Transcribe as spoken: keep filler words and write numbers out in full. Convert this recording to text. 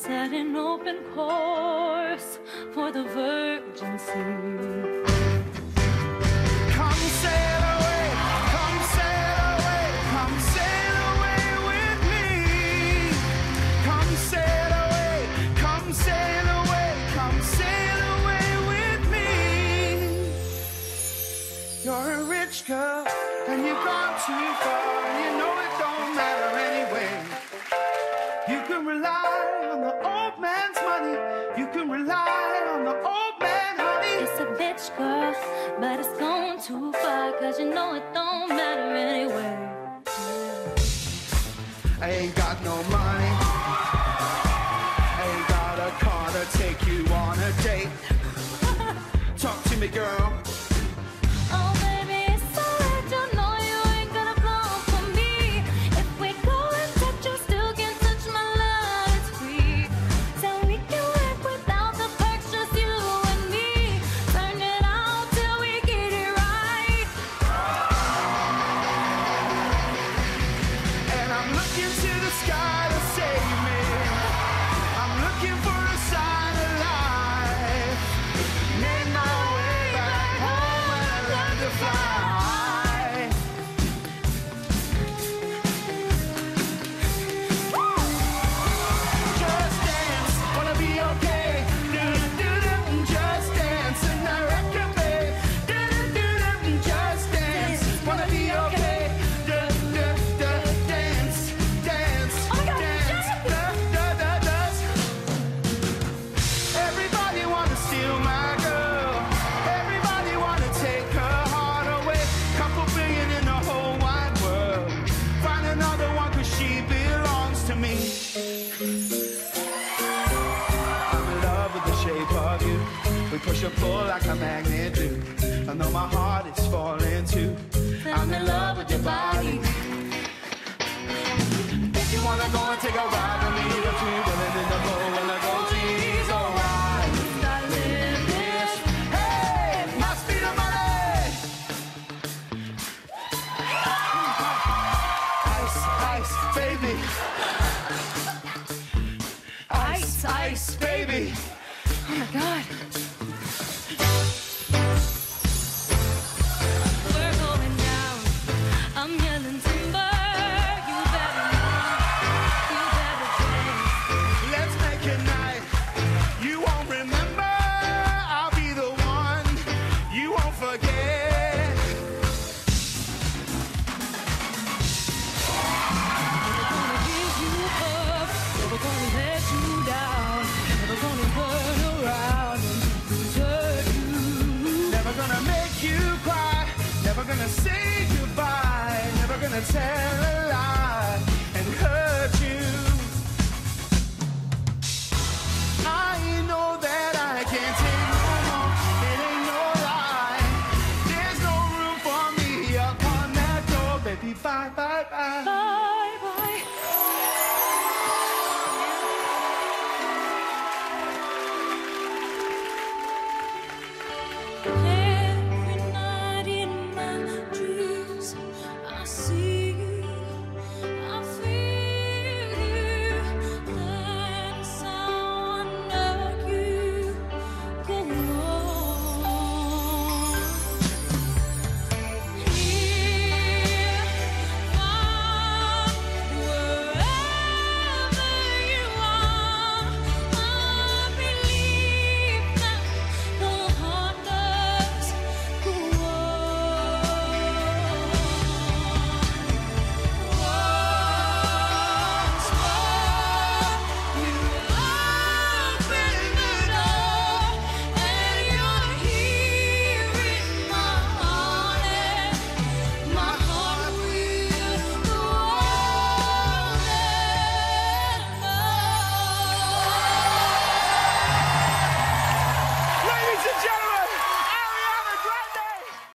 set an open course for the virgin sea. Come sail away, come sail away, come sail away with me. Come sail away, come sail away, come sail away with me. You're a rich girl and you've gone too far, and you know it don't matter anyway. You can rely on the old man's money, you can rely on the old man, honey. It's a bitch, girl, but it's gone too far, cause you know it don't matter anyway. I ain't got no money, I ain't got a car to take you on a date. Talk to me, girl. Oh baby, it's alright, you know you ain't gonna blow for me. If we go and touch, you still can touch my love, it's free. So we can live without the perks, just you and me. Turn it out till we get it right. And I'm looking to the sky to save me. I'm looking for a sign of life. Made my way back home and I learned to fly. Just dance, wanna be okay. Do-do-do-do, just dance and I reckon, babe. Do-do-do-do, just dance, wanna be okay. Do-do-do, dance, dance, Oh my God, dance, da-da-da-da. Everybody wanna steal my girl. Everybody wanna take her heart away. Couple billion in the whole wide world. Find another one 'cause she belongs to me. I'm in love with the shape of you. We push and pull like a magnet do. I know my heart is falling too. I'm in love with your body. If you wanna go and take a ride with me, the three women in the boat and the gold trees, alright. I live this. Hey, must be the money. Ice, ice, baby. Ice, ice, baby. Oh my God. We're going down. I'm yelling timber. You better move. You better dance. Let's make it night. You won't remember. I'll be the one. You won't forget. Gonna give you up. Never gonna let you down. Never gonna turn around and desert you. Never gonna make you cry. Never gonna say goodbye. Never gonna tell a